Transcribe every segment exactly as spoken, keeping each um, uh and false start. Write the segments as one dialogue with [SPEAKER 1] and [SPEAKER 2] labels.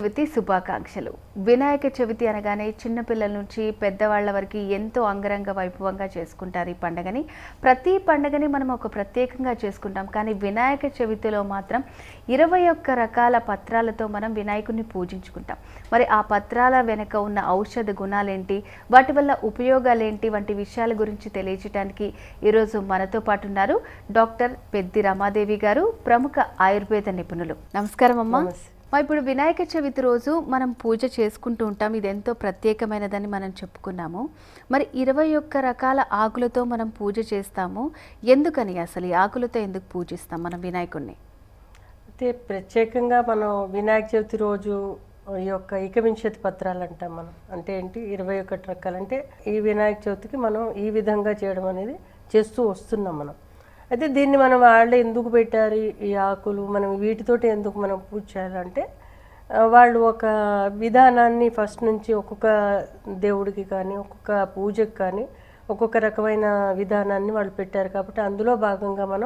[SPEAKER 1] చవితి శుభాకాంక్షలు. వినాయక చవితి అనగానే చిన్నపిల్లల నుంచి పెద్దవాళ్ల వరకు ఎంతో అంగరంగ వైభవంగా చేసుకుంటారు ఈ పండుగని. ప్రతి పండుగని మనం ఒక ప్రత్యేకంగా చేసుకుంటాం. కానీ వినాయక చవితిలో మాత్రం ఇరవై ఒక్క రకాల పత్రాలతో మనం వినాయకుడిని పూజించుకుంటాం. మరి ఆ పత్రాల వెనుక ఉన్న ఔషధ గుణాలేంటి, వాటి వల్ల ఉపయోగాలేంటి వంటి విషయాల గురించి తెలియజేయడానికి ఈరోజు మనతో పాటు ఉన్నారు డాక్టర్ పెద్ది రమాదేవి గారు, ప్రముఖ ఆయుర్వేద నిపుణులు. నమస్కారం అమ్మా. ఇప్పుడు వినాయక చవితి రోజు మనం పూజ చేసుకుంటూ ఉంటాం. ఇది ఎంతో ప్రత్యేకమైనదని మనం చెప్పుకున్నాము. మరి ఇరవై ఒక్క రకాల ఆకులతో మనం పూజ చేస్తాము. ఎందుకని అసలు ఈ ఆకులతో ఎందుకు పూజిస్తాం మనం వినాయకుడిని?
[SPEAKER 2] అయితే ప్రత్యేకంగా మనం వినాయక చవితి రోజు ఈ యొక్క ఏకవింశతి పత్రాలు అంటాం మనం. అంటే ఏంటి, ఇరవై ఒకటి రకాలు. అంటే ఈ వినాయక చవితికి మనం ఈ విధంగా చేయడం అనేది చేస్తూ వస్తున్నాం మనం. అయితే దీన్ని మనం వాళ్ళే ఎందుకు పెట్టారు ఈ ఆకులు, మనం వీటితోటి ఎందుకు మనం పూజ చేయాలంటే, వాళ్ళు ఒక విధానాన్ని ఫస్ట్ నుంచి ఒక్కొక్క దేవుడికి కానీ ఒక్కొక్క పూజకి కానీ ఒక్కొక్క రకమైన విధానాన్ని వాళ్ళు పెట్టారు. కాబట్టి అందులో భాగంగా మనం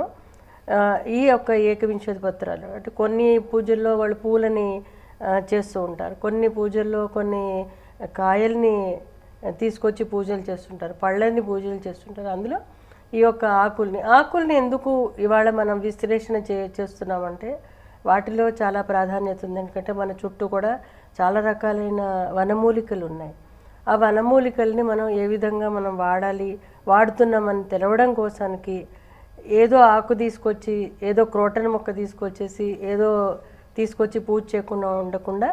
[SPEAKER 2] ఈ యొక్క ఏకవింశతి పత్రాలు, అంటే కొన్ని పూజల్లో వాళ్ళు పూలని చేస్తూ ఉంటారు, కొన్ని పూజల్లో కొన్ని కాయల్ని తీసుకొచ్చి పూజలు చేస్తుంటారు, పళ్ళని పూజలు చేస్తుంటారు. అందులో ఈ యొక్క ఆకుల్ని ఆకుల్ని ఎందుకు ఇవాళ మనం విశ్లేషణ చే చేస్తున్నామంటే వాటిలో చాలా ప్రాధాన్యత ఉంది. ఎందుకంటే మన చుట్టూ కూడా చాలా రకాలైన వనమూలికలు ఉన్నాయి. ఆ వనమూలికల్ని మనం ఏ విధంగా మనం వాడాలి, వాడుతున్నామని తెలవడం కోసానికి ఏదో ఆకు తీసుకొచ్చి ఏదో క్రోటన్ మొక్క తీసుకొచ్చేసి ఏదో తీసుకొచ్చి పూజ చేయకుండా ఉండకుండా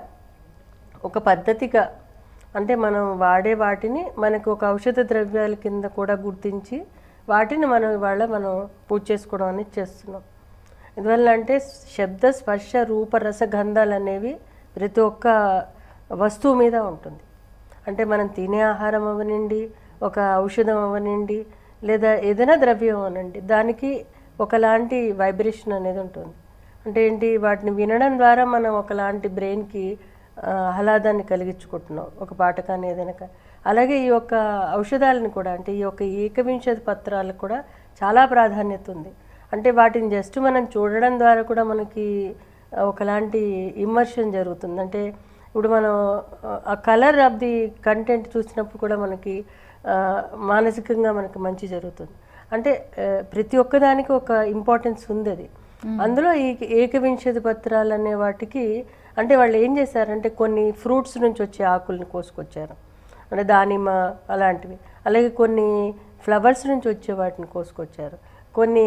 [SPEAKER 2] ఒక పద్ధతిగా, అంటే మనం వాడే వాటిని మనకు ఒక ఔషధ ద్రవ్యాల కింద కూడా గుర్తించి వాటిని మనం ఇవాళ మనం పూజ చేసుకోవడం అనేది చేస్తున్నాం. ఎందువల్ల అంటే శబ్ద స్పర్శ రూప రస గంధాలు అనేవి ప్రతి ఒక్క వస్తువు మీద ఉంటుంది. అంటే మనం తినే ఆహారం అవనండి, ఒక ఔషధం అవనండి, లేదా ఏదైనా ద్రవ్యం అవనండి, దానికి ఒకలాంటి వైబ్రేషన్ అనేది ఉంటుంది. అంటే ఏంటి, వాటిని వినడం ద్వారా మనం ఒకలాంటి బ్రెయిన్కి ఆహ్లాదాన్ని కలిగించుకుంటున్నాం, ఒక పాట కానీ ఏదైనా కానీ. అలాగే ఈ యొక్క ఔషధాలను కూడా, అంటే ఈ యొక్క ఏకవింశతి పత్రాలకు కూడా చాలా ప్రాధాన్యత ఉంది. అంటే వాటిని జస్ట్ మనం చూడడం ద్వారా కూడా మనకి ఒకలాంటి ఇమ్మర్షన్ జరుగుతుంది. అంటే ఇప్పుడు మనం ఆ కలర్ ఆఫ్ ది కంటెంట్ చూసినప్పుడు కూడా మనకి మానసికంగా మనకి మంచి జరుగుతుంది. అంటే ప్రతి ఒక్కదానికి ఒక ఇంపార్టెన్స్ ఉంది అది. అందులో ఈ ఏకవింశతి పత్రాలు అనే వాటికి, అంటే వాళ్ళు ఏం చేశారంటే కొన్ని ఫ్రూట్స్ నుంచి వచ్చే ఆకుల్ని కోసుకొచ్చారు, అంటే దానిమ్మ అలాంటివి. అలాగే కొన్ని ఫ్లవర్స్ నుంచి వచ్చే వాటిని కోసుకొచ్చారు, కొన్ని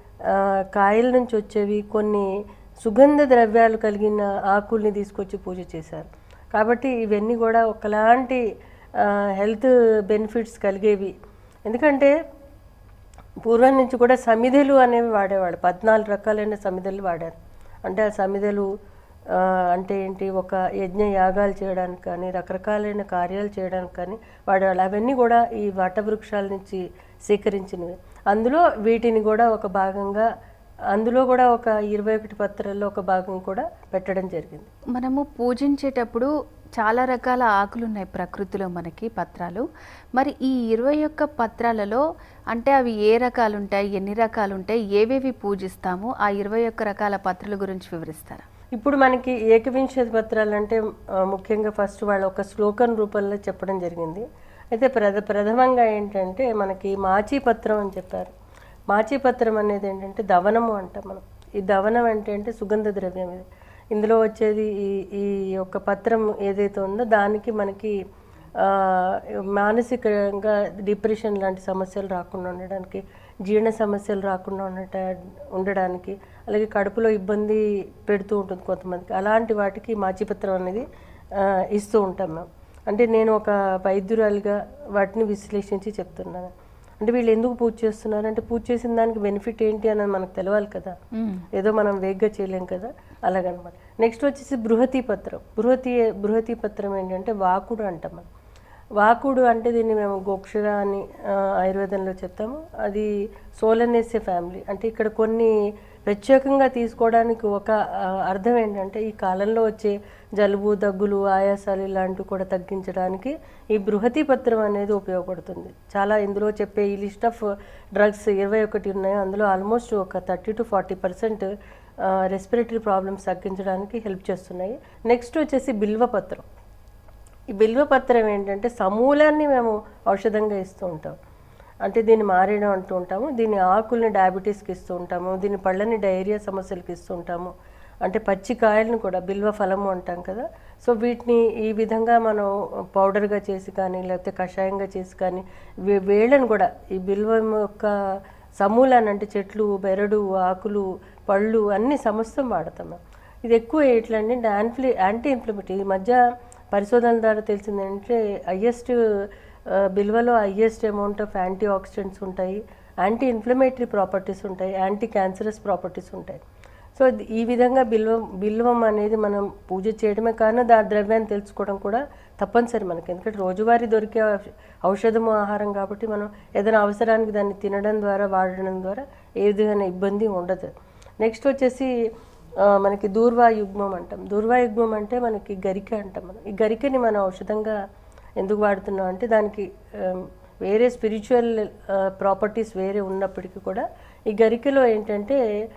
[SPEAKER 2] కాయల నుంచి వచ్చేవి, కొన్ని సుగంధ ద్రవ్యాలు కలిగిన ఆకుల్ని తీసుకొచ్చి పూజ చేశారు. కాబట్టి ఇవన్నీ కూడా ఒకలాంటి హెల్త్ బెనిఫిట్స్ కలిగేవి. ఎందుకంటే పూర్వం నుంచి కూడా సమిధులు అనేవి వాడేవాడు, పద్నాలుగు రకాలైన సమిధులు వాడారు. అంటే ఆ సమిధులు అంటే ఏంటి, ఒక యజ్ఞ యాగాలు చేయడానికి కానీ రకరకాలైన కార్యాలు చేయడానికి కానీ వాడేవాళ్ళు. అవన్నీ కూడా ఈ వటవృక్షాల నుంచి సేకరించినవి. అందులో వీటిని కూడా ఒక భాగంగా, అందులో కూడా ఒక ఇరవై ఒకటి పత్రాల్లో ఒక భాగం కూడా పెట్టడం జరిగింది.
[SPEAKER 1] మనము పూజించేటప్పుడు చాలా రకాల ఆకులు ఉన్నాయి ప్రకృతిలో మనకి పత్రాలు. మరి ఈ ఇరవై ఒక్క పత్రాలలో అంటే అవి ఏ రకాలు ఉంటాయి, ఎన్ని రకాలు ఉంటాయి, ఏవేవి పూజిస్తాము, ఆ ఇరవై ఒక్క రకాల పత్రాల గురించి వివరిస్తారా?
[SPEAKER 2] ఇప్పుడు మనకి ఏకవింశతి పత్రాలు అంటే ముఖ్యంగా ఫస్ట్ వాళ్ళు ఒక శ్లోకం రూపంలో చెప్పడం జరిగింది. అయితే ప్రధ ప్రథమంగా ఏంటంటే మనకి మాచీపత్రం అని చెప్పారు. మాచీపత్రం అనేది ఏంటంటే దవనము అంటాం మనం. ఈ దవనం అంటే అంటే సుగంధ ద్రవ్యం. ఇది ఇందులో వచ్చేది ఈ ఈ యొక్క పత్రం ఏదైతే ఉందో దానికి మనకి మానసికంగా డిప్రెషన్ లాంటి సమస్యలు రాకుండా ఉండడానికి, జీర్ణ సమస్యలు రాకుండా ఉండట ఉండడానికి అలాగే కడుపులో ఇబ్బంది పెడుతూ ఉంటుంది కొంతమందికి, అలాంటి వాటికి మాచిపత్రం అనేది ఇస్తూ ఉంటాం మేము. అంటే నేను ఒక వైద్యురాలిగా వాటిని విశ్లేషించి చెప్తున్నాను. అంటే వీళ్ళు ఎందుకు పూజ చేస్తున్నారు అంటే, పూజ చేసిన దానికి బెనిఫిట్ ఏంటి అన్నది మనకు తెలవాలి కదా, ఏదో మనం వేగ్గా చేయలేం కదా, అలాగనమాట. నెక్స్ట్ వచ్చేసి బృహతి పత్రం. బృహతి బృహతి పత్రం ఏంటంటే వాకుడు అంటాం మనం. వాకుడు అంటే దీన్ని మేము గోక్షర అని ఆయుర్వేదంలో చెప్తాము. అది సోలనేసే ఫ్యామిలీ. అంటే ఇక్కడ కొన్ని ప్రత్యేకంగా తీసుకోవడానికి ఒక అర్థం ఏంటంటే, ఈ కాలంలో వచ్చే జలుబు దగ్గులు ఆయాసాలు ఇలాంటివి కూడా తగ్గించడానికి ఈ బృహతి పత్రం అనేది ఉపయోగపడుతుంది. చాలా ఇందులో చెప్పే ఈ లిస్ట్ ఆఫ్ డ్రగ్స్ ఇరవై ఒకటి ఉన్నాయో అందులో ఆల్మోస్ట్ ఒక thirty to forty percent respiratory problems తగ్గించడానికి హెల్ప్ చేస్తున్నాయి. నెక్స్ట్ వచ్చేసి బిల్వపత్రం. ఈ బిల్వపత్రం ఏంటంటే సమూలాన్ని మేము ఔషధంగా ఇస్తూ ఉంటాం. అంటే దీన్ని మారేయడం అంటూ ఉంటాము, దీని ఆకుల్ని డయాబెటీస్కి ఇస్తూ ఉంటాము, దీని పళ్ళని డయేరియా సమస్యలకి ఇస్తూ ఉంటాము. అంటే పచ్చి కాయలను కూడా బిల్వ ఫలము అంటాం కదా. సో వీటిని ఈ విధంగా మనం పౌడర్గా చేసి కానీ లేకపోతే కషాయంగా చేసి కానీ వే- వేళ్ళను కూడా ఈ బిల్వం యొక్క సమూలాన్ని అంటే చెట్లు, బెరడు, ఆకులు, పళ్ళు అన్ని సమస్తం వాడతాం మేము. ఇది ఎక్కువ ఎట్లంటే యాంటీ యాంటీ ఇన్ఫ్లమేటరీ. ఈ మధ్య పరిశోధనల ద్వారా తెలిసింది ఏంటంటే హయ్యెస్ట్ బిల్వలో highest amount of antioxidants ఉంటాయి, యాంటీ ఇన్ఫ్లమేటరీ ప్రాపర్టీస్ ఉంటాయి, యాంటీ క్యాన్సరస్ ప్రాపర్టీస్ ఉంటాయి. సో ఈ విధంగా బిల్వం బిల్వం అనేది మనం పూజ చేయడమే కానీ దాని ద్రవ్యాన్ని తెలుసుకోవడం కూడా తప్పనిసరి మనకి. ఎందుకంటే రోజువారీ దొరికే ఔష- ఔషధము ఆహారం కాబట్టి మనం ఏదైనా అవసరానికి దాన్ని తినడం ద్వారా వాడడం ద్వారా ఏ విధమైన ఇబ్బంది ఉండదు. నెక్స్ట్ వచ్చేసి ఆ, మనకి దూర్వాయుగ్మం అంటాం. దూర్వాయుగ్మం అంటే మనకి గరిక అంటాం. మనం ఈ గరికని మనం ఔషధంగా ఎందుకు వాడుతున్నాం అంటే దానికి ఆ, వేరే స్పిరిచువల్ ప్రాపర్టీస్ వేరే ఉన్నప్పటికీ కూడా ఈ గరికలో ఏంటంటే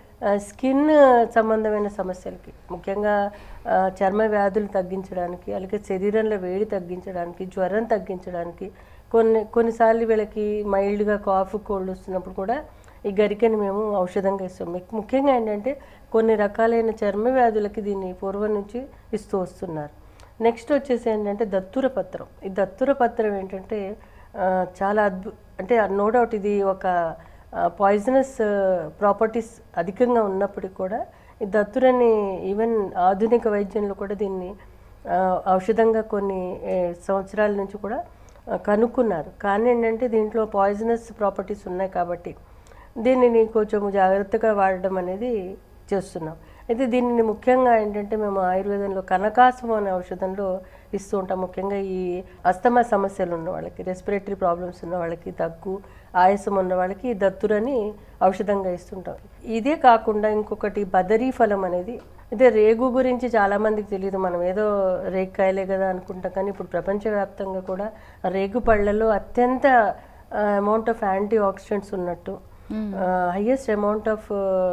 [SPEAKER 2] స్కిన్ సంబంధమైన సమస్యలకి ముఖ్యంగా ఆ, చర్మ వ్యాధులు తగ్గించడానికి, అలాగే శరీరంలో వేడి తగ్గించడానికి, జ్వరం తగ్గించడానికి, కొన్ని కొన్నిసార్లు వీళ్ళకి మైల్డ్గా కాఫ్ కోల్డ్ వస్తున్నప్పుడు కూడా ఈ గరికని మేము ఔషధంగా ఇస్తాం. ముఖ్య- ముఖ్యంగా ఏంటంటే కొన్ని రకాలైన చర్మ వ్యాధులకి దీన్ని పూర్వం నుంచి ఇస్తూ వస్తున్నారు. నెక్స్ట్ వచ్చేసి ఏంటంటే దత్తుర పత్రం. ఈ దత్తుర పత్రం ఏంటంటే ఆ, చాలా అద్భు అంటే నో డౌట్ ఇది ఒక పాయిజనస్ ప్రాపర్టీస్ అధికంగా ఉన్నప్పటికీ కూడా ఈ దత్తురని ఈవెన్ ఆధునిక వైద్యంలో కూడా దీన్ని ఆ, ఔషధంగా కొన్ని ఏ, సంవత్సరాల నుంచి కూడా ఆ, కనుక్కున్నారు. కానీ ఏంటంటే దీంట్లో పాయిజనస్ ప్రాపర్టీస్ ఉన్నాయి కాబట్టి దీనిని కొంచెం జాగ్రత్తగా వాడడం అనేది చేస్తున్నాం. అయితే దీనిని ముఖ్యంగా ఏంటంటే మేము ఆయుర్వేదంలో కనకాసం అనే ఔషధంలో ఇస్తూ ఉంటాం. ముఖ్యంగా ఈ అస్తమా సమస్యలు ఉన్న వాళ్ళకి, రెస్పిరేటరీ ప్రాబ్లమ్స్ ఉన్న వాళ్ళకి, దగ్గు, ఆయాసం ఉన్న వాళ్ళకి ఈ దత్తురని ఔషధంగా ఇస్తుంటాం. ఇదే కాకుండా ఇంకొకటి బదరీ ఫలం అనేది, అయితే రేగు గురించి చాలామందికి తెలియదు. మనం ఏదో రేగుకాయలే కదా అనుకుంటాం, కానీ ఇప్పుడు ప్రపంచవ్యాప్తంగా కూడా రేగు పళ్ళలో అత్యంత అమౌంట్ ఆఫ్ యాంటీ ఆక్సిడెంట్స్ ఉన్నట్టు, highest amount of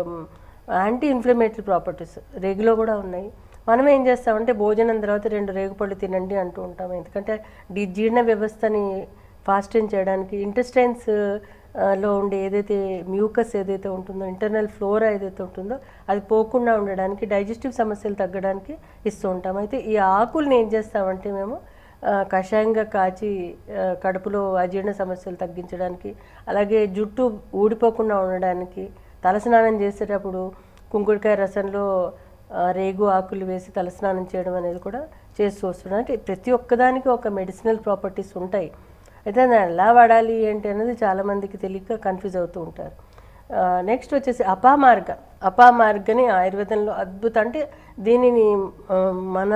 [SPEAKER 2] anti inflammatory properties రేగులో కూడా ఉన్నాయి. మనం ఏం చేస్తామంటే భోజనం తర్వాత రెండు రేగుపళ్ళు తినండి అంటూ ఉంటాం. ఎందుకంటే డి జీర్ణ వ్యవస్థని ఫాస్టెన్ చేయడానికి, ఇంటెస్టైన్స్ లో ఉండే ఏదైతే మ్యూకస్ ఏదైతే ఉంటుందో, ఇంటర్నల్ ఫ్లోరా ఏదైతే ఉంటుందో అది పోకుండా ఉండడానికి, డైజెస్టివ్ సమస్యలు తగ్గడానికి ఇస్తూ ఉంటాం. అయితే ఈ ఆకుల్ని ఏం చేస్తామంటే మేము ఆ, కషాయంగా కాచి ఆ, కడుపులో అజీర్ణ సమస్యలు తగ్గించడానికి, అలాగే జుట్టు ఊడిపోకుండా ఉండడానికి, తలస్నానం చేసేటప్పుడు కుంకుడుకాయ రసంలో ఆ, రేగు ఆకులు వేసి తలస్నానం చేయడం అనేది కూడా చేస్తూ వస్తున్నాం. అంటే ప్రతి ఒక్కదానికి ఒక మెడిసినల్ ప్రాపర్టీస్ ఉంటాయి. అయితే దాన్ని ఎలా వాడాలి ఏంటి అనేది చాలామందికి తెలియక కన్ఫ్యూజ్ అవుతూ ఉంటారు. నెక్స్ట్ వచ్చేసి అపామార్గ. అపామార్గని ఆయుర్వేదంలో అద్భుత అంటే దీనిని ఆ, మన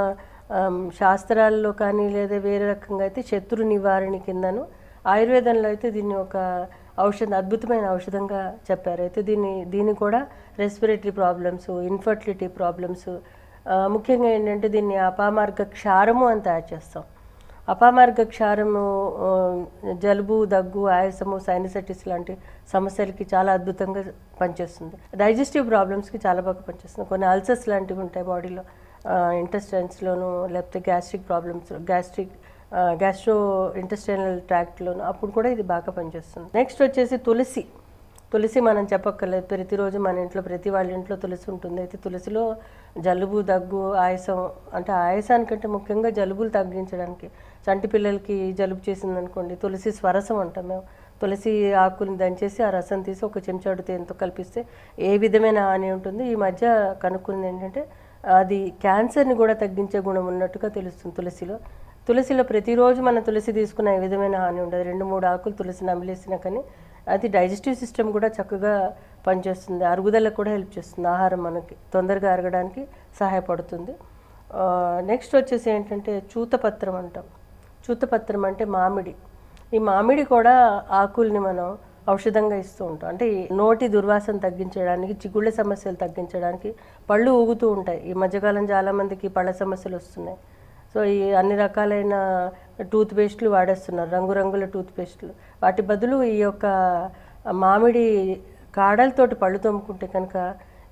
[SPEAKER 2] ఆ, శాస్త్రాల్లో కానీ లేదా వేరే రకంగా అయితే శత్రు నివారణ కిందను, ఆయుర్వేదంలో అయితే దీన్ని ఒక ఔషధం, అద్భుతమైన ఔషధంగా చెప్పారు. అయితే దీన్ని దీన్ని కూడా రెస్పిరేటరీ ప్రాబ్లమ్స్, ఇన్ఫర్టిలిటీ ప్రాబ్లమ్స్, ముఖ్యంగా ఏంటంటే దీన్ని అపామార్గ క్షారము అని తయారు చేస్తాం. అపామార్గ క్షారము ఆ, జలుబు, దగ్గు, ఆయాసము, సైనసైటిస్ లాంటి సమస్యలకి చాలా అద్భుతంగా పనిచేస్తుంది. డైజెస్టివ్ ప్రాబ్లమ్స్కి చాలా బాగా పనిచేస్తుంది. కొన్ని అల్సర్స్ లాంటివి ఉంటాయి బాడీలో, ఇంటెస్టైన్స్లోను, లేకపోతే gastric problems, gastric gastro intestinal ట్రాక్ట్లోను, అప్పుడు కూడా ఇది బాగా పనిచేస్తుంది. నెక్స్ట్ వచ్చేసి తులసి. తులసి మనం చెప్పక్కర్లేదు, ప్రతిరోజు మన ఇంట్లో ప్రతి వాళ్ళ ఇంట్లో తులసి ఉంటుంది. అయితే తులసిలో జలుబు, దగ్గు, ఆయాసం, అంటే ఆయాసానికంటే ముఖ్యంగా జలుబులు తగ్గించడానికి, చంటి పిల్లలకి జలుబు చేసింది అనుకోండి, తులసి స్వరసం అంటాం మేము. తులసి ఆకుని దంచేసి ఆ రసం తీసి ఒక చెంచాడు తేనెతో కలిపిస్తే ఏ విధమైన హాని ఉంటుంది. ఈ మధ్య కనుక్కుంది ఏంటంటే అది క్యాన్సర్ని కూడా తగ్గించే గుణం ఉన్నట్టుగా తెలుస్తుంది తులసిలో. తులసిలో ప్రతిరోజు మనం తులసి తీసుకున్న ఏ విధమైన హాని ఉండదు. రెండు మూడు ఆకులు తులసి నమిలేసినా కానీ అది డైజెస్టివ్ సిస్టమ్ కూడా చక్కగా పనిచేస్తుంది, అరుగుదలకు కూడా హెల్ప్ చేస్తుంది, ఆహారం మనకి తొందరగా అరగడానికి సహాయపడుతుంది. నెక్స్ట్ వచ్చేసి ఏంటంటే చూతపత్రం అంటాం. చూతపత్రం అంటే మామిడి. ఈ మామిడి కూడా ఆకుల్ని మనం ఔషధంగా ఇస్తూ ఉంటాం. అంటే ఈ నోటి దుర్వాసన తగ్గించడానికి, చిగుళ్ళ సమస్యలు తగ్గించడానికి, పళ్ళు ఊగుతూ ఉంటాయి. ఈ మధ్యకాలం చాలామందికి పళ్ళ సమస్యలు వస్తున్నాయి. సో ఈ అన్ని రకాలైన టూత్ పేస్ట్లు వాడేస్తున్నారు, రంగురంగుల టూత్ పేస్ట్లు. వాటి బదులు ఈ యొక్క మామిడి కాడలతోటి పళ్ళు తోముకుంటే కనుక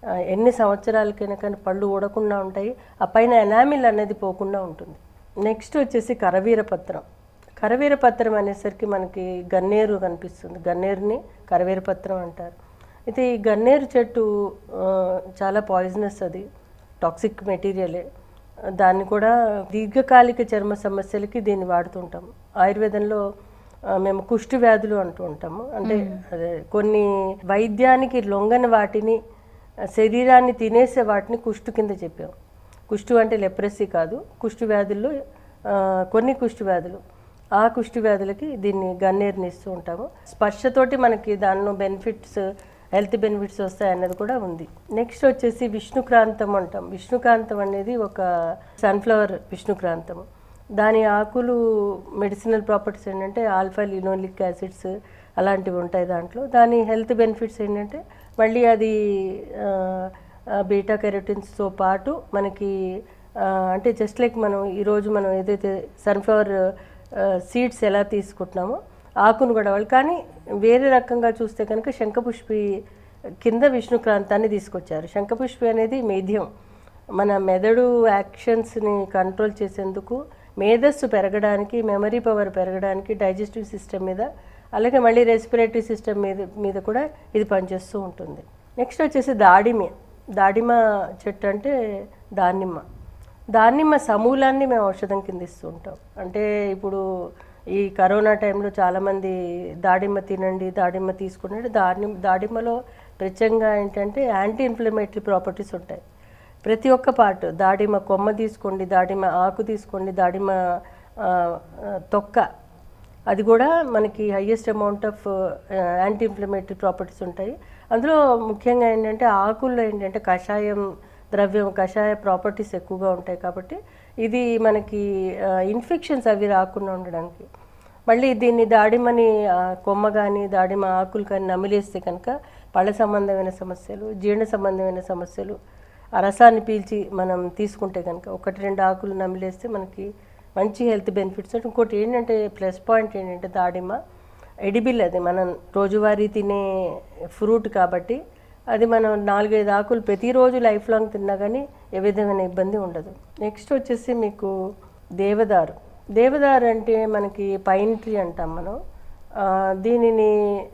[SPEAKER 2] ఆ, ఎన్ని సంవత్సరాలకైనా కానీ పళ్ళు ఊడకుండా ఉంటాయి, ఆ పైన ఎనామిల్ అనేది పోకుండా ఉంటుంది. నెక్స్ట్ వచ్చేసి కరవీరపత్రం. కరవీరపత్రం అనేసరికి మనకి గన్నేరు కనిపిస్తుంది, గన్నేరుని కరవీరపత్రం అంటారు. అయితే ఈ గన్నేరు చెట్టు ఆ, చాలా పాయిజనస్, అది టాక్సిక్ మెటీరియలే. దాన్ని కూడా దీర్ఘకాలిక చర్మ సమస్యలకి దీన్ని వాడుతుంటాం. ఆయుర్వేదంలో ఆ, మేము కుష్టు వ్యాధులు అంటూ ఉంటాము. అంటే అదే కొన్ని వైద్యానికి లొంగని వాటిని, శరీరాన్ని తినేసే వాటిని కుష్టు కింద చెప్పాం. కుష్టు అంటే లెప్రసీ కాదు, కుష్టు వ్యాధుల్లో ఆ, కొన్ని కుష్టు వ్యాధులు, ఆ కుష్టు వ్యాధులకి దీన్ని గన్నేరుని ఇస్తూ ఉంటాము. స్పర్శతోటి మనకి దానిలో బెనిఫిట్స్, హెల్త్ బెనిఫిట్స్ వస్తాయి అన్నది కూడా ఉంది. నెక్స్ట్ వచ్చేసి విష్ణుక్రాంతం అంటాం. విష్ణుక్రాంతం అనేది ఒక సన్ఫ్లవర్ విష్ణుక్రాంతము. దాని ఆకులు మెడిసినల్ ప్రాపర్టీస్ ఏంటంటే ఆల్ఫా లినోలిక్ యాసిడ్స్ అలాంటివి ఉంటాయి దాంట్లో. దాని హెల్త్ బెనిఫిట్స్ ఏంటంటే మళ్ళీ అది బీటా కెరోటిన్స్తో పాటు మనకి ఆ, అంటే జస్ట్ లైక్ మనం ఈరోజు మనం ఏదైతే సన్ఫ్లవర్ సీడ్స్ ఎలా తీసుకుంటున్నామో ఆకును కూడా వాళ్ళు, కానీ వేరే రకంగా చూస్తే కనుక శంఖపుష్పి కింద విష్ణుక్రాంతాన్ని తీసుకొచ్చారు. శంఖపుష్పి అనేది మేధ్యం, మన మెదడు యాక్షన్స్ని కంట్రోల్ చేసేందుకు, మేధస్సు పెరగడానికి, మెమరీ పవర్ పెరగడానికి, డైజెస్టివ్ సిస్టమ్ మీద, అలాగే మళ్ళీ రెస్పిరేటరీ సిస్టమ్ మీద మీద కూడా ఇది పనిచేస్తూ ఉంటుంది. నెక్స్ట్ వచ్చేసి దాడిమ. దాడిమ చెట్టు అంటే దానిమ్మ. దానిమ్మ సమూలాన్ని మేము ఔషధం కింద ఇస్తూ ఉంటాం. అంటే ఇప్పుడు ఈ కరోనా టైంలో చాలామంది దాడిమ్మ తినండి, దాడిమ్మ తీసుకునండి. దాడిమ్మ దాడిమ్మలో ప్రత్యేకంగా ఏంటంటే యాంటీ ఇన్ఫ్లమేటరీ ప్రాపర్టీస్ ఉంటాయి. ప్రతి ఒక్క పార్ట్, దాడిమ్మ కొమ్మ తీసుకోండి, దాడిమ్మ ఆకు తీసుకోండి, దాడిమ్మ ఆ, ఆ, తొక్క, అది కూడా మనకి highest amount of anti inflammatory properties ఉంటాయి. అందులో ముఖ్యంగా ఏంటంటే ఆకుల్లో ఏంటంటే కషాయం ద్రవ్యం, కషాయ ప్రాపర్టీస్ ఎక్కువగా ఉంటాయి. కాబట్టి ఇది మనకి ఇన్ఫెక్షన్స్ అవి రాకుండా ఉండడానికి. మళ్ళీ దీన్ని దాడిమ్మని ఆ, కొమ్మ కానీ దాడిమ్మ ఆకులు కానీ నమిలేస్తే కనుక పళ్ళ సంబంధమైన సమస్యలు, జీర్ణ సంబంధమైన సమస్యలు, ఆ రసాన్ని పీల్చి మనం తీసుకుంటే కనుక ఒకటి రెండు ఆకులు నమిలేస్తే మనకి మంచి హెల్త్ బెనిఫిట్స్. ఇంకోటి ఏంటంటే ప్లస్ పాయింట్ ఏంటంటే దాడిమ్మ ఎడిబిల్, అది మనం రోజువారీ తినే ఫ్రూట్ కాబట్టి అది మనం నాలుగైదు ఆకులు ప్రతిరోజు లైఫ్ లాంగ్ తిన్నా కానీ ఏ విధమైన ఇబ్బంది ఉండదు. నెక్స్ట్ వచ్చేసి మీకు దేవదారు. దేవదారు అంటే మనకి పైన్ ట్రీ అంటాం మనం. ఆ, దీనిని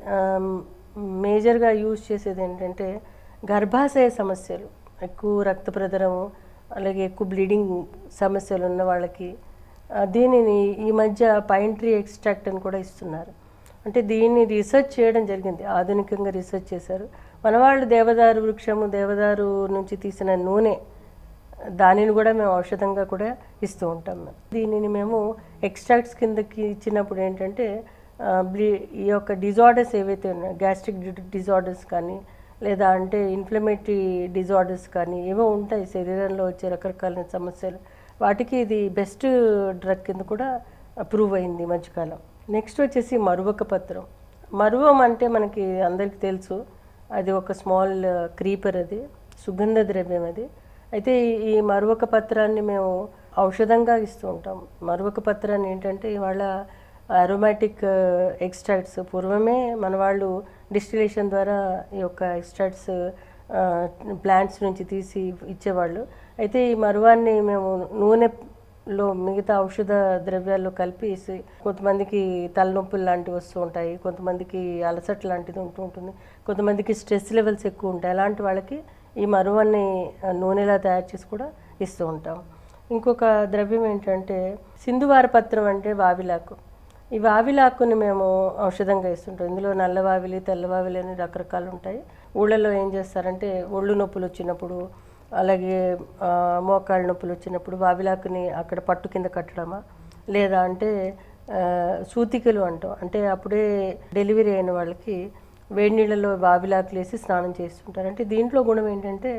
[SPEAKER 2] మేజర్గా యూజ్ చేసేది ఏంటంటే గర్భాశయ సమస్యలు, ఎక్కువ రక్త ప్రసరణము, అలాగే ఎక్కువ బ్లీడింగ్ సమస్యలు ఉన్న వాళ్ళకి ఆ, దీనిని ఈ మధ్య పైన్ ట్రీ ఎక్స్ట్రాక్ట్ అని కూడా ఇస్తున్నారు. అంటే దీన్ని రీసెర్చ్ చేయడం జరిగింది, ఆధునికంగా రీసెర్చ్ చేశారు మన వాళ్ళు. దేవదారు వృక్షము, దేవదారు నుంచి తీసిన నూనె, దానిని కూడా మేము ఔషధంగా కూడా ఇస్తూ ఉంటాం. దీనిని మేము ఎక్స్ట్రాక్ట్స్ కిందకి ఇచ్చినప్పుడు ఏంటంటే ఆ, బ్లీ ఈ యొక్క డిజార్డర్స్ ఏవైతే ఉన్నాయో, గ్యాస్ట్రిక్ డిజార్డర్స్ కానీ, లేదా అంటే ఇన్ఫ్లమేటరీ డిజార్డర్స్ కానీ ఏవో ఉంటాయి శరీరంలో వచ్చే రకరకాల సమస్యలు, వాటికి ఇది బెస్ట్ డ్రగ్ కింద కూడా ప్రూవ్ అయింది ఈ మధ్యకాలం. నెక్స్ట్ వచ్చేసి మరువక పత్రం. మరువం అంటే మనకి అందరికీ తెలుసు, అది ఒక స్మాల్ క్రీపర్, అది సుగంధ ద్రవ్యం అది. అయితే ఈ మరువక పత్రాన్ని మేము ఔషధంగా ఇస్తూ ఉంటాం. మరువక పత్రాన్ని ఏంటంటే ఇవాళ అరోమాటిక్ ఎక్స్ట్రాక్ట్స్, పూర్వమే మన వాళ్ళు డిస్టిలేషన్ ద్వారా ఈ యొక్క ఎక్స్ట్రాక్ట్స్ ప్లాంట్స్ నుంచి తీసి ఇచ్చేవాళ్ళు. అయితే ఈ మరువాన్ని మేము నూనెలో మిగతా ఔషధ ద్రవ్యాల్లో కలిపి, కొంతమందికి తలనొప్పులు లాంటివి వస్తూ ఉంటాయి, కొంతమందికి అలసట లాంటిది ఉంటూ ఉంటుంది, కొంతమందికి స్ట్రెస్ లెవెల్స్ ఎక్కువ ఉంటాయి, అలాంటి వాళ్ళకి ఈ మరువాన్ని నూనెలా తయారు చేసి కూడా ఇస్తూ ఉంటాం. ఇంకొక ద్రవ్యం ఏంటంటే సింధువార పత్రం, అంటే వావిలాకు. ఈ వావిలాకుని మేము ఔషధంగా ఇస్తుంటాం. ఇందులో నల్లవావిలి, తెల్లవావిలి అని రకరకాలు ఉంటాయి. ఊళ్ళల్లో ఏం చేస్తారంటే ఒళ్ళు నొప్పులు వచ్చినప్పుడు, అలాగే మోకాళ్ళ నొప్పులు వచ్చినప్పుడు వావిలాకుని అక్కడ పట్టు కింద కట్టడమా, లేదా అంటే సూతికలు అంటాం, అంటే అప్పుడే డెలివరీ అయిన వాళ్ళకి వేడి నీళ్ళలో వావిలాకులు వేసి స్నానం చేస్తుంటారు. అంటే దీంట్లో గుణం ఏంటంటే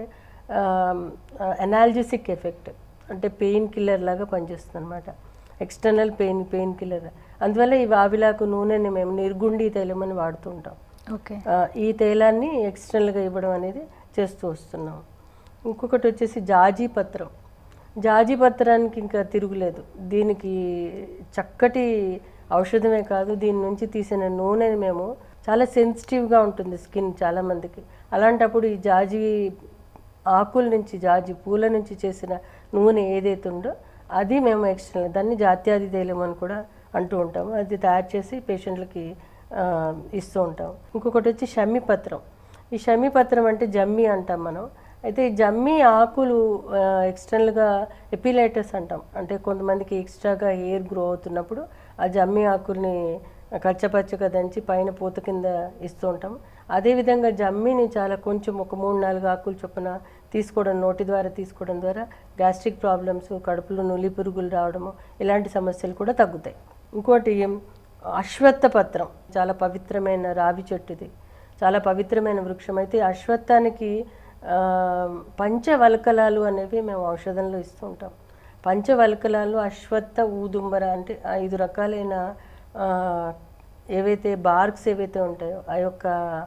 [SPEAKER 2] ఎనాల్జెసిక్ ఎఫెక్ట్, అంటే పెయిన్ కిల్లర్ లాగా పనిచేస్తుంది అనమాట, ఎక్స్టర్నల్ పెయిన్ పెయిన్ కిల్లర్. అందువల్ల ఈ వావిలాకు నూనెని మేము నిర్గుండి తైలం అని వాడుతూ ఉంటాం.
[SPEAKER 1] ఓకే,
[SPEAKER 2] ఈ తైలాన్ని ఎక్స్టర్నల్గా ఇవ్వడం అనేది చేస్తూ వస్తున్నాం. ఇంకొకటి వచ్చేసి జాజీ పత్రం. జాజీ పత్రానికి ఇంకా తిరుగులేదు, దీనికి చక్కటి ఔషధమే కాదు, దీని నుంచి తీసిన నూనెని మేము చాలా సెన్సిటివ్గా ఉంటుంది స్కిన్ చాలామందికి. అలాంటప్పుడు ఈ జాజీ ఆకుల నుంచి జాజి పూల నుంచి చేసిన నూనె ఏదైతే ఉందో అది మేము ఎక్స్టర్నల్ దాన్ని జాత్యాది తైలం అని కూడా అంటూ ఉంటాము. అది తయారు చేసి పేషెంట్లకి ఇస్తూ ఉంటాం. ఇంకొకటి వచ్చి షమ్మి పత్రం. ఈ షమ్మి పత్రం అంటే జమ్మి అంటాం మనం. అయితే ఈ జమ్మి ఆకులు ఎక్స్టర్నల్గా ఎపిలైటస్ అంటాం. అంటే కొంతమందికి ఎక్స్ట్రాగా హెయిర్ గ్రో అవుతున్నప్పుడు ఆ జమ్మి ఆకుల్ని కచ్చపచ్చగా దంచి పైన పూత కింద ఇస్తూ ఉంటాం. అదేవిధంగా జమ్మిని చాలా కొంచెం ఒక మూడు నాలుగు ఆకులు చొప్పున తీసుకోవడం, నోటి ద్వారా తీసుకోవడం ద్వారా గ్యాస్ట్రిక్ ప్రాబ్లమ్స్, కడుపులో నులి పురుగులు రావడము ఇలాంటి సమస్యలు కూడా తగ్గుతాయి. ఇంకోటి అశ్వత్థ పత్రం, చాలా పవిత్రమైన రావి చెట్టు. ఇది చాలా పవిత్రమైన వృక్షం. అయితే అశ్వత్థానికి పంచవల్కలాలు అనేవి మేము ఔషధంలో ఇస్తూ ఉంటాం. పంచవల్కలాలు అశ్వత్థ, ఊదుంబర అంటే ఐదు రకాలైన ఏవైతే బార్క్స్ ఏవైతే ఉంటాయో ఆ యొక్క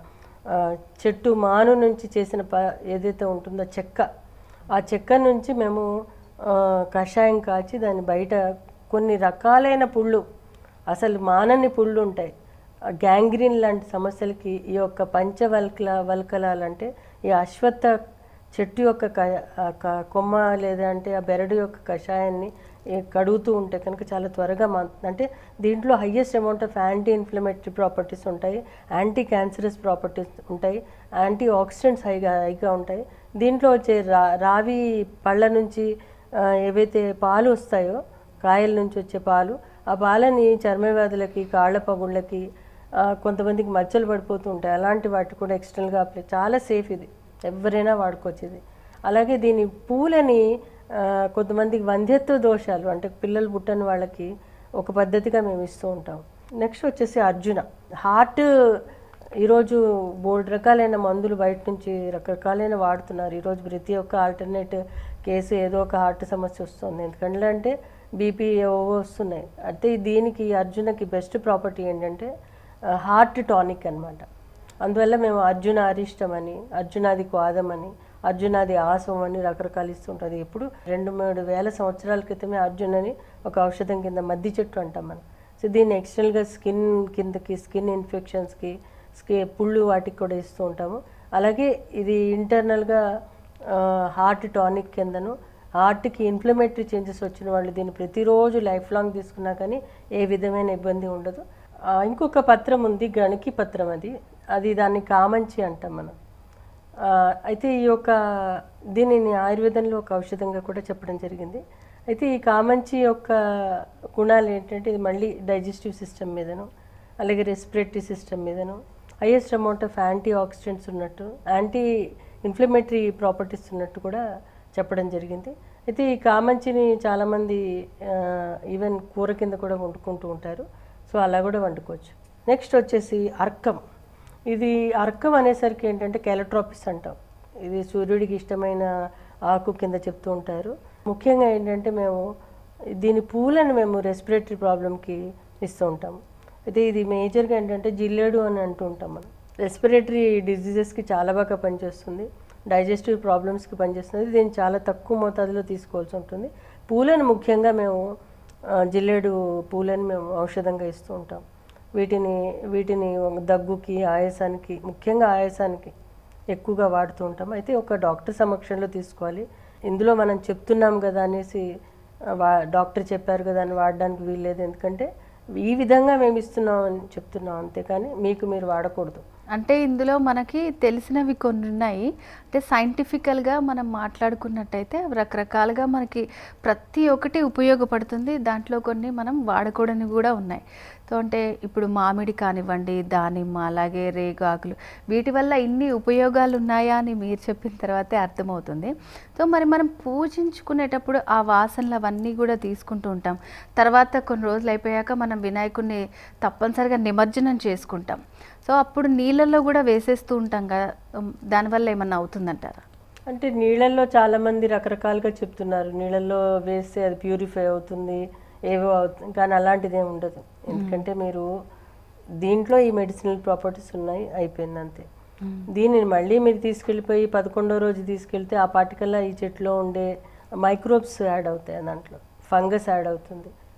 [SPEAKER 2] చెట్టు మాను నుంచి చేసిన ప ఏదైతే ఉంటుందో చెక్క, ఆ చెక్క నుంచి మేము కషాయం కాచి దాన్ని బయట కొన్ని రకాలైన పుళ్ళు, అసలు మానని పుళ్ళు ఉంటాయి, గ్యాంగ్రీన్ లాంటి సమస్యలకి ఈ యొక్క పంచవల్కల వల్కలాలంటే ఈ అశ్వత్థ చెట్టు యొక్క క కొమ్మ లేదా అంటే ఆ బెరడు యొక్క కషాయాన్ని కడుగుతూ ఉంటే కనుక చాలా త్వరగా మా అంటే దీంట్లో highest amount of anti inflammatory properties ఉంటాయి, యాంటీ క్యాన్సరస్ ప్రాపర్టీస్ ఉంటాయి, యాంటీ ఆక్సిడెంట్స్ హైగా హైగా ఉంటాయి. దీంట్లో వచ్చే రా రావి పళ్ళ నుంచి ఏవైతే పాలు వస్తాయో, కాయల నుంచి వచ్చే పాలు, ఆ పాలని చర్మ వ్యాధులకి, కాళ్ళ పగుళ్ళకి, కొంతమందికి మచ్చలు పడిపోతూ ఉంటాయి, అలాంటి వాటి కూడా ఎక్స్టర్నల్గా అప్లై చాలా సేఫ్. ఇది ఎవరైనా వాడుకోవచ్చు. ఇది అలాగే దీని పూలని కొంతమందికి వంధ్యత్వ దోషాలు అంటే పిల్లలు పుట్టని వాళ్ళకి ఒక పద్ధతిగా మేము ఇస్తూ ఉంటాం. నెక్స్ట్ వచ్చేసి అర్జున. హార్ట్ ఈరోజు బోల్డ్ రకాలైన మందులు బయట నుంచి రకరకాలైన వాడుతున్నారు. ఈరోజు ప్రతి ఒక్క ఆల్టర్నేట్ కేసు ఏదో ఒక హార్ట్ సమస్య వస్తుంది. ఎందుకంటే అంటే బీపీ ఏవో వస్తున్నాయి. అయితే దీనికి అర్జునకి బెస్ట్ ప్రాపర్టీ ఏంటంటే హార్ట్ టానిక్ అనమాట. అందువల్ల మేము అర్జున అరిష్టం అని, అర్జునాది క్వాదం అని, అర్జునాది ఆసం అని రకరకాలు ఇస్తుంటుంది. ఇప్పుడు రెండు మూడు వేల సంవత్సరాల క్రితమే అర్జున్ అని ఒక ఔషధం కింద మద్ది చెట్టు అంటాం మనం. సో దీన్ని ఎక్స్టర్నల్గా స్కిన్ కిందకి, స్కిన్ ఇన్ఫెక్షన్స్కి, స్కి పుళ్ళు వాటికి కూడా ఇస్తూ ఉంటాము. అలాగే ఇది ఇంటర్నల్గా హార్ట్ టానిక్ కిందను, హార్ట్కి ఇన్ఫ్లమేటరీ చేంజెస్ వచ్చిన వాళ్ళు దీన్ని ప్రతిరోజు లైఫ్ లాంగ్ తీసుకున్నా కానీ ఏ విధమైన ఇబ్బంది ఉండదు. ఇంకొక పత్రం ఉంది, గణకి పత్రం. అది అది దాన్ని కామంచి అంటాం మనం. అయితే ఈ యొక్క దీనిని ఆయుర్వేదంలో ఒక ఔషధంగా కూడా చెప్పడం జరిగింది. అయితే ఈ కామంచి యొక్క గుణాలు ఏంటంటే ఇది మళ్ళీ డైజెస్టివ్ సిస్టమ్ మీదను, అలాగే రెస్పిరేటరీ సిస్టమ్ మీదను highest amount of antioxidants ఉన్నట్టు, యాంటీ ఇన్ఫ్లమేటరీ ప్రాపర్టీస్ ఉన్నట్టు కూడా చెప్పడం జరిగింది. అయితే ఈ కామంచిని చాలామంది ఈవెన్ కూర కింద కూడా వండుకుంటూ ఉంటారు. సో అలా కూడా వండుకోవచ్చు. నెక్స్ట్ వచ్చేసి అర్కం. ఇది అర్కం అనేసరికి ఏంటంటే కెలట్రాపిస్ అంటాం. ఇది సూర్యుడికి ఇష్టమైన ఆకు కింద చెప్తూ ఉంటారు. ముఖ్యంగా ఏంటంటే మేము దీని పూలను మేము రెస్పిరేటరీ ప్రాబ్లంకి ఇస్తూ ఉంటాము. అయితే ఇది మేజర్గా ఏంటంటే జిల్లేడు అని అంటూ ఉంటాం మనం. రెస్పిరేటరీ డిజీజెస్కి చాలా బాగా పనిచేస్తుంది, డైజెస్టివ్ ప్రాబ్లమ్స్కి పనిచేస్తుంది. దీన్ని చాలా తక్కువ మోతాదులో తీసుకోవాల్సి ఉంటుంది. పూలను ముఖ్యంగా మేము జిల్లేడు పూలను మేము ఔషధంగా ఇస్తూ ఉంటాం. వీటిని వీటిని దగ్గుకి, ఆయాసానికి, ముఖ్యంగా ఆయాసానికి ఎక్కువగా వాడుతూ ఉంటాం. అయితే ఒక డాక్టర్ సమక్షంలో తీసుకోవాలి. ఇందులో మనం చెప్తున్నాం కదా అనేసి వా డాక్టర్ చెప్పారు కదా అని వాడడానికి వీల్లేదు. ఎందుకంటే ఈ విధంగా మేము ఇస్తున్నాం అని చెప్తున్నాం, అంతేకాని మీకు మీరు వాడకూడదు.
[SPEAKER 1] అంటే ఇందులో మనకి తెలిసినవి కొన్ని ఉన్నాయి. అంటే సైంటిఫికల్గా మనం మాట్లాడుకున్నట్టయితే రకరకాలుగా మనకి ప్రతి ఒక్కటి ఉపయోగపడుతుంది. దాంట్లో కొన్ని మనం వాడకూడనివి కూడా ఉన్నాయి. సో అంటే ఇప్పుడు మామిడి కానివ్వండి, దానిమ్మ, అలాగే రేగాకులు, వీటి వల్ల ఇన్ని ఉపయోగాలు ఉన్నాయా అని మీరు చెప్పిన తర్వాతే అర్థమవుతుంది. సో మరి మనం పూజించుకునేటప్పుడు ఆ వాసనలు అవన్నీ కూడా తీసుకుంటూ ఉంటాం. తర్వాత కొన్ని రోజులు అయిపోయాక మనం వినాయకుడిని తప్పనిసరిగా నిమజ్జనం చేసుకుంటాం. సో అప్పుడు నీళ్ళల్లో కూడా వేసేస్తూ ఉంటాం కదా, దానివల్ల ఏమన్నా అవుతుందంటారా?
[SPEAKER 2] అంటే నీళ్ళల్లో చాలామంది రకరకాలుగా చెప్తున్నారు. నీళ్ళల్లో వేస్తే అది ప్యూరిఫై అవుతుంది, ఏవో అవుతుంది, కానీ అలాంటిది ఏమి ఉండదు. ఎందుకంటే మీరు దీంట్లో ఈ మెడిసినల్ ప్రాపర్టీస్ ఉన్నాయి, అయిపోయింది అంతే. దీనిని మళ్ళీ మీరు తీసుకెళ్ళిపోయి పదకొండో రోజు తీసుకెళ్తే ఆ పాటికల్లా ఈ చెట్లో ఉండే మైక్రోబ్స్ యాడ్ అవుతాయి, దాంట్లో ఫంగస్ యాడ్ అవుతుంది.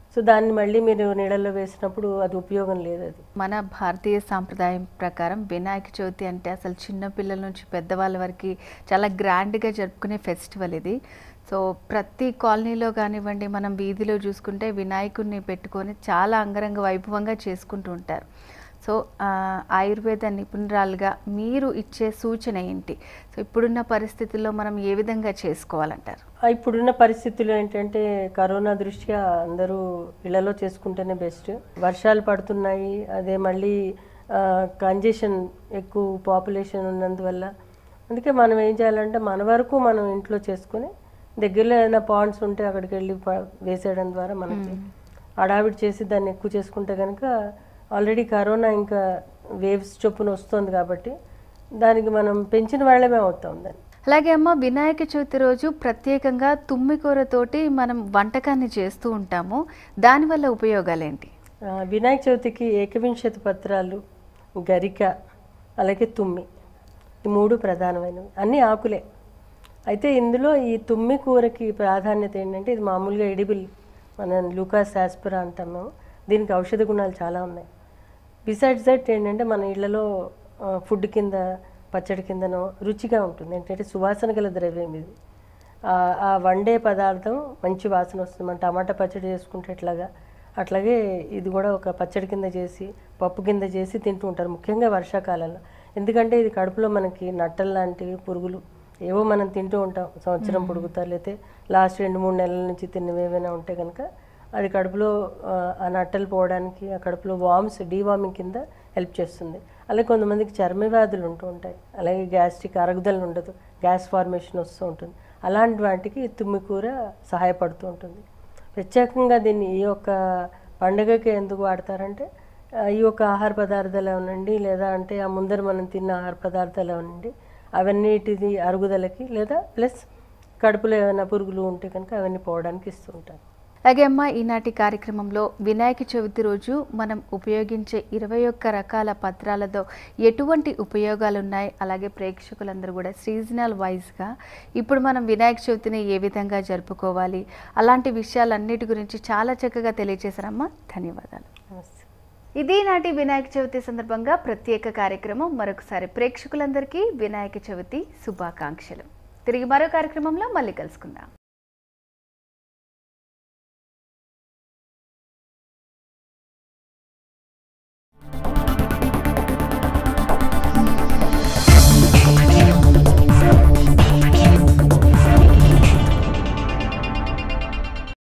[SPEAKER 2] సో దాన్ని మళ్ళీ మీరు నీళ్ళల్లో వేసినప్పుడు అది ఉపయోగం లేదు. అది
[SPEAKER 1] మన భారతీయ సాంప్రదాయం ప్రకారం వినాయక చవితి అంటే అసలు చిన్నపిల్లల నుంచి పెద్దవాళ్ళ వరకు చాలా గ్రాండ్గా జరుపుకునే ఫెస్టివల్ ఇది. సో ప్రతి కాలనీలో కానివ్వండి, మనం వీధిలో చూసుకుంటే వినాయకుడిని పెట్టుకొని చాలా అంగరంగ వైభవంగా చేసుకుంటూ ఉంటారు. సో ఆయుర్వేద నిపుణురాలుగా మీరు ఇచ్చే సూచన ఏంటి? సో ఇప్పుడున్న పరిస్థితుల్లో మనం ఏ విధంగా చేసుకోవాలంటారు?
[SPEAKER 2] ఇప్పుడున్న పరిస్థితులు ఏంటంటే కరోనా దృష్ట్యా అందరూ ఇళ్లలో చేసుకుంటేనే బెస్ట్. వర్షాలు పడుతున్నాయి, అదే మళ్ళీ కంజెషన్ ఎక్కువ పాపులేషన్ ఉన్నందువల్ల, అందుకే మనం ఏం చేయాలంటే మన వరకు మనం ఇంట్లో చేసుకుని దగ్గరలో ఏదైనా పాండ్స్ ఉంటే అక్కడికి వెళ్ళి వేసేయడం ద్వారా మనకి అడావిడి చేసి దాన్ని ఎక్కువ చేసుకుంటే కనుక ఆల్రెడీ కరోనా ఇంకా వేవ్స్ చొప్పున వస్తుంది కాబట్టి దానికి మనం పెంచిన వాళ్ళమే అవుతాం దాన్ని.
[SPEAKER 1] అలాగే అమ్మ, వినాయక చవితి రోజు ప్రత్యేకంగా తుమ్మికూరతోటి మనం వంటకాన్ని చేస్తూ ఉంటాము. దానివల్ల ఉపయోగాలు ఏంటి?
[SPEAKER 2] వినాయక చవితికి ఏకవింశతి పత్రాలు, గరిక, అలాగే తుమ్మి, ఈ మూడు ప్రధానమైనవి. అన్నీ ఆకులే. అయితే ఇందులో ఈ తుమ్మి కూరకి ప్రాధాన్యత ఏంటంటే ఇది మామూలుగా ఎడిబుల్, మనం లూకాస్ యాస్పరా అంటాం మేము. దీనికి ఔషధ గుణాలు చాలా ఉన్నాయి. బిసైడ్స్ దట్ ఏంటంటే మన ఇళ్లలో ఫుడ్ కింద, పచ్చడి కిందనో రుచిగా ఉంటుంది. ఏంటంటే సువాసన గల ద్రవ్యం ఇది. ఆ వండే పదార్థం మంచి వాసన వస్తుంది. మనం టమాటా పచ్చడి చేసుకుంటే ఎట్లాగా అట్లాగే ఇది కూడా ఒక పచ్చడి కింద చేసి, పప్పు కింద చేసి తింటూ ఉంటారు, ముఖ్యంగా వర్షాకాలంలో. ఎందుకంటే ఇది కడుపులో మనకి నట్టలు లాంటివి, పురుగులు ఏవో మనం తింటూ ఉంటాం సంవత్సరం పొడుగుతా, లేకపోతే లాస్ట్ రెండు మూడు నెలల నుంచి తిన్నవి ఏమైనా ఉంటే కనుక అది కడుపులో ఆ నట్టలు పోవడానికి, ఆ కడుపులో వామ్స్ డీవార్మింగ్ కింద హెల్ప్ చేస్తుంది. అలాగే కొంతమందికి చర్మ వ్యాధులు ఉంటూ ఉంటాయి, అలాగే గ్యాస్ట్రిక్ అరుగుదల ఉండదు, గ్యాస్ ఫార్మేషన్ వస్తూ ఉంటుంది. అలాంటి వాటికి తుమ్మికూర సహాయపడుతూ ఉంటుంది. ప్రత్యేకంగా దీన్ని ఈ యొక్క పండుగకి ఎందుకు వాడతారంటే ఈ యొక్క ఆహార పదార్థాలు ఏమనండి, లేదా అంటే ఆ ముందర మనం తిన్న ఆహార పదార్థాలు ఏమనండి, అవన్నిటిది అరుగుదలకి, లేదా ప్లస్ కడుపులో ఏమైనా పురుగులు ఉంటే కనుక అవన్నీ పోవడానికి ఇస్తూ ఉంటారు.
[SPEAKER 1] అలాగే అమ్మ, ఈనాటి కార్యక్రమంలో వినాయక చవితి రోజు మనం ఉపయోగించే ఇరవై ఒక్క రకాల పత్రాలతో ఎటువంటి ఉపయోగాలు ఉన్నాయి, అలాగే ప్రేక్షకులందరూ కూడా సీజనల్ వైజ్గా ఇప్పుడు మనం వినాయక చవితిని ఏ విధంగా జరుపుకోవాలి, అలాంటి విషయాలన్నిటి గురించి చాలా చక్కగా తెలియజేశారమ్మా. ధన్యవాదాలు. ఇది నాటి వినాయక చవితి సందర్భంగా ప్రత్యేక కార్యక్రమం. మరొకసారి ప్రేక్షకులందరికీ వినాయక చవితి శుభాకాంక్షలు. తిరిగి మరో కార్యక్రమంలో మళ్ళీ కలుసుకుందాం.